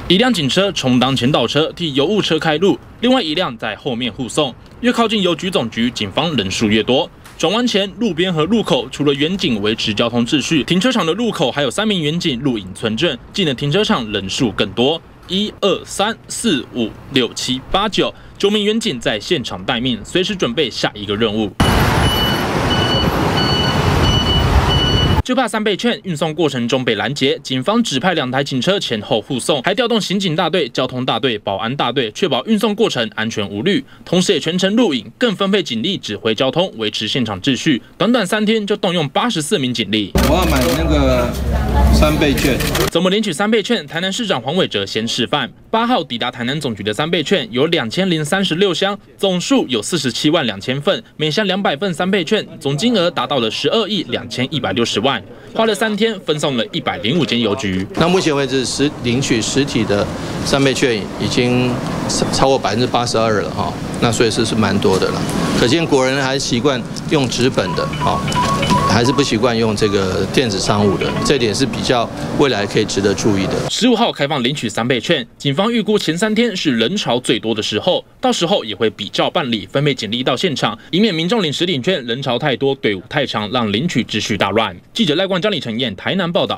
一辆警车充当前导车，替邮务车开路，另外一辆在后面护送。越靠近邮局总局，警方人数越多。转弯前，路边和路口除了员警维持交通秩序，停车场的路口还有3名员警录影存证。进了停车场人数更多，1、2、3、4、5、6、7、8、9，9名员警在现场待命，随时准备下一个任务。 就怕3倍券运送过程中被拦截，警方指派2台警车前后护送，还调动刑警大队、交通大队、保安大队，确保运送过程安全无虑。同时也全程录影，更分配警力指挥交通，维持现场秩序。短短3天就动用84名警力。 我要买那个3倍券。 怎么领取3倍券？台南市长黄伟哲先示范。8号抵达台南总局的3倍券有2036箱，总数有47万2000份，每箱200份3倍券，总金额达到了12亿2160万。 花了3天，分送了105间邮局。 那目前为止，领取实体的3倍券已经超过82%了哈。那所以是蛮多的了。可见国人还是习惯用纸本的哈，还是不习惯用这个电子商务的，这点是比较未来可以值得注意的。 15号开放领取3倍券，警方预估前3天是人潮最多的时候，到时候也会比照办理，分配警力到现场，以免民众领实领券人潮太多，队伍太长，让领取秩序大乱。记者赖冠、张李晨燕台南报道。